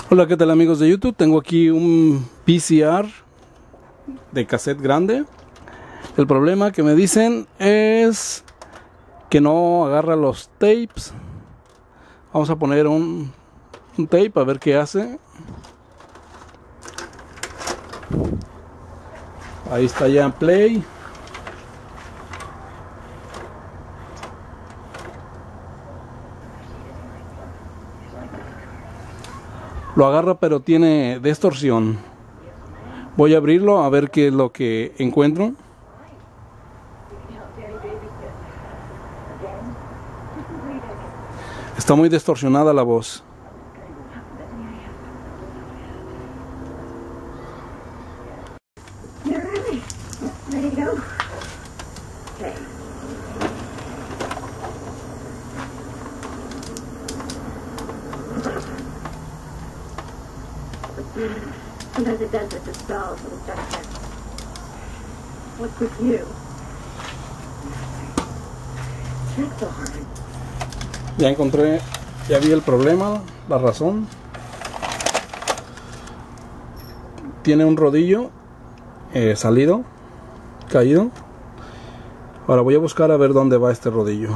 Hola, ¿qué tal amigos de YouTube? Tengo aquí un VCR de cassette grande. El problema que me dicen es que no agarra los tapes. Vamos a poner un tape a ver qué hace. Ahí está ya en play. Lo agarra, pero tiene distorsión. Voy a abrirlo a ver qué es lo que encuentro. Está muy distorsionada la voz. Sometimes it does it to stall for the structure. What's with you? That's so hard. Ya encontré, ya vi el problema, la razón. Tiene un rodillo salido, caído. Ahora voy a buscar a ver dónde va este rodillo.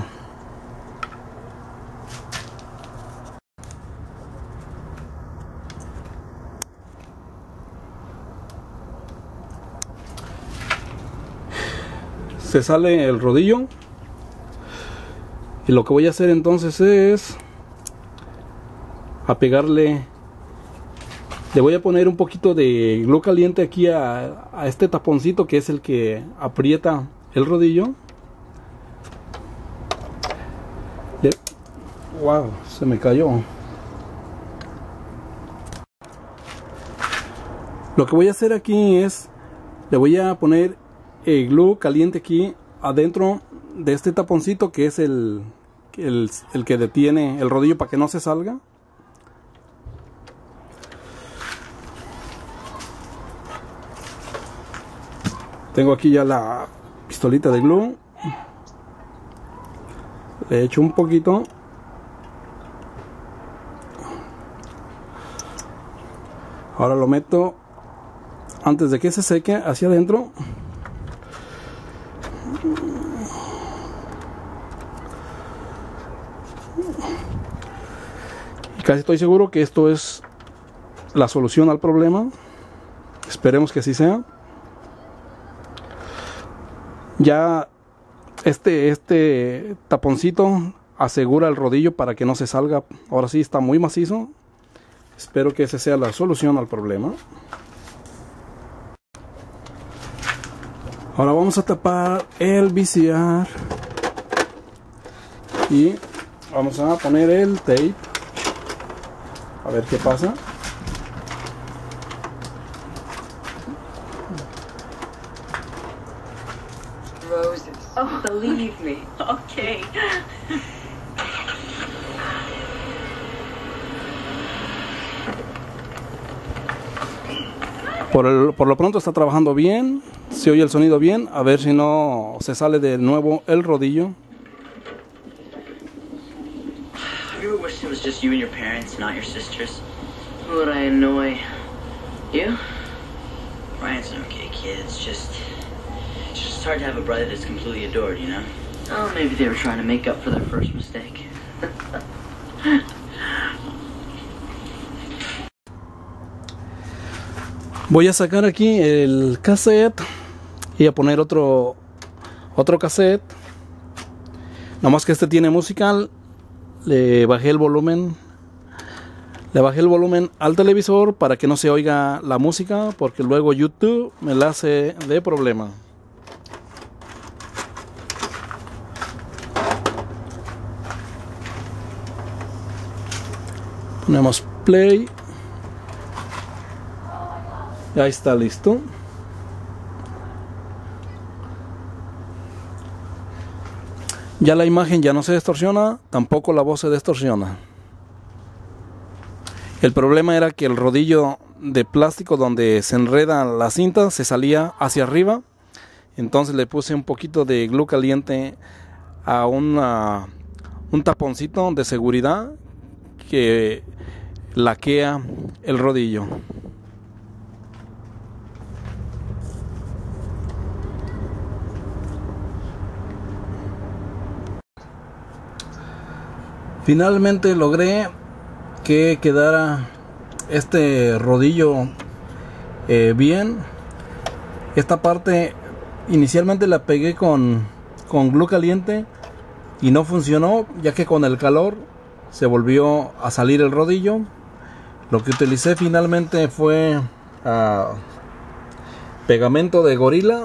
Se sale el rodillo y lo que voy a hacer entonces es a pegarle. Le voy a poner un poquito de glue caliente aquí a este taponcito que es el que aprieta el rodillo. Wow, se me cayó. Lo que voy a hacer aquí es le voy a poner el glue caliente aquí adentro de este taponcito que es el que detiene el rodillo para que no se salga. Tengo aquí ya la pistolita de glue. Le echo un poquito. Ahora lo meto antes de que se seque hacia adentro. Y casi estoy seguro que esto es la solución al problema. Esperemos que así sea. Ya este taponcito asegura el rodillo para que no se salga. Ahora sí está muy macizo. Espero que esa sea la solución al problema. Ahora vamos a tapar el VCR y vamos a poner el tape a ver qué pasa. Roses. Oh, believe me. Okay. Por lo pronto está trabajando bien. Se oye el sonido bien. A ver si no se sale de nuevo el rodillo. Have you ever wished it was just you and your parents, not your sisters? Would I annoy you? Ryan's an okay kid. It's just hard to have a brother that's completely adored, you know? Oh, maybe they were trying to make up for their first mistake. Voy a sacar aquí el cassette y a poner otro cassette. Nada más que este tiene musical. Le bajé el volumen. Le bajé el volumen al televisor para que no se oiga la música, porque luego YouTube me la hace de problema. Ponemos play. Ya está listo. Ya la imagen ya no se distorsiona, tampoco la voz se distorsiona. El problema era que el rodillo de plástico donde se enreda la cinta se salía hacia arriba. Entonces le puse un poquito de glue caliente a un taponcito de seguridad que laquea el rodillo. Finalmente logré que quedara este rodillo bien. Esta parte inicialmente la pegué con glue caliente y no funcionó, ya que con el calor se volvió a salir el rodillo. Lo que utilicé finalmente fue pegamento de gorila,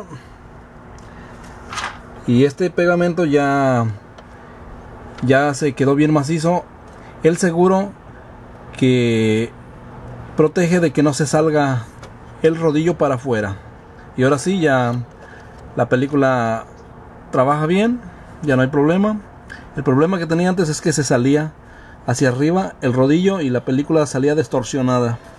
y este pegamento ya se quedó bien macizo. El seguro que protege de que no se salga el rodillo para afuera. Y ahora sí, ya la película trabaja bien, ya no hay problema. El problema que tenía antes es que se salía hacia arriba el rodillo y la película salía distorsionada.